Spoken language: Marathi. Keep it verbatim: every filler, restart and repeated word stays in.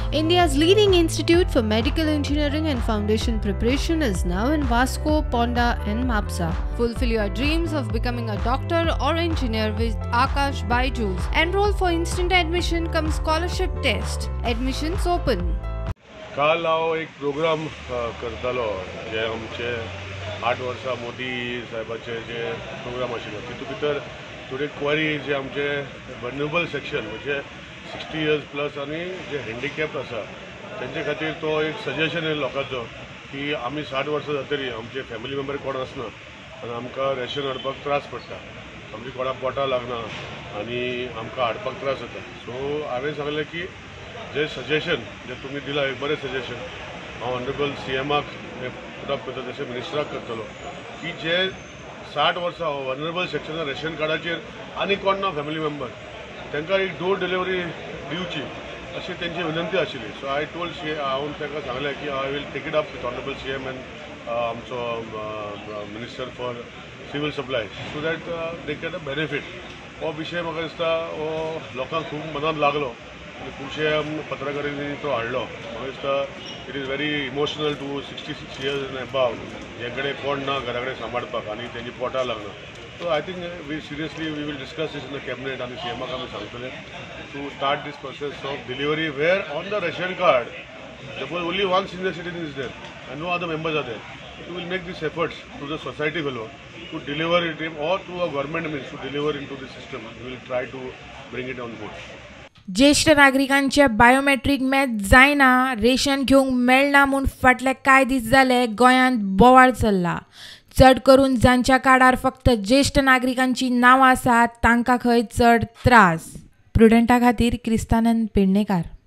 India's leading institute for medical engineering and foundation preparation is now in Vasco, Ponda and Mapsa. Fulfill your dreams of becoming a doctor or engineer with Akash Byju's. Enroll for instant admission cum scholarship test. Admissions open. काल हांव एक प्रोग्राम करतालो जे आमचे आठ वर्सां मोदी साहेबाचे जे प्रोग्राम आशिल्लो तितूंत भितर थोडी क्वारी जे आमचे वल्नरेबल सेक्शन म्हणजे सिक्स्टी इयर्स प्लस आनी जे हँडिकॅप्ड आसा तेंचे खातीर तो एक सजेशन येयलो लोकांचो की आमी साठ वर्सां जातरी आमचे फॅमिली मेंबर कोण आसना आनी आमकां रेशन हाडपाक त्रास पडटा, आमची कोणा पोटां लागना आनी आमकां हाडपाक त्रास जाता. सो हांवें सांगलें की जे सजेशन जे तुम्ही दिला एक बरें सजेशन हांव ऑनरेबल सी एमाक पुटअप करता तशें मिनिस्टराक करतलो की जे साठ वर्सां वल्नरेबल सेक्शना रेशन कार्डाचेर आनी कोण ना फॅमिली मेंबर तांकां एक डोर डिलिव्हरी दिवची अशी तेंची विनंती आशिल्ली. सो आय टोल्ड सी हांवें तांकां सांगलें की I will take it up with honourable C M and आमचो minister for civil supply so that they get a benefit. हो विशय म्हाका दिसता हो लोकांक खूब मनांत लागलो आनी खुबशे पत्रकारांनी तो हाडलो. म्हाका दिसता it is very emotional to sixty six years and above जे कडेन कोण ना घरा कडेन सांबाळपाक आनी तेंची पोटां लागना. So I think we seriously we will discuss this in the cabinet आनी सी एमाक आमी सांगतले to start this process of delivery where on the ration card suppose only one senior citizen is there and no other members are there. We will make these efforts to the society fellow to deliver it or to a government means to deliver into the system. We will try to bring it on board. ज्येष्ठ नागरिकांचे बायोमेट्रीक मॅच जायना, रेशन घेवंक मेळना म्हूण फाटले कांय दीस जाले गोंयांत बोवाळ चल्ला. चड करून जांच्या कार्डार फक्त ज्येष्ठ नागरिकांची नांवां आसात तांकां खंय चड त्रास. प्रुडंटा खातीर क्रिस्तानंद पेडणेकार.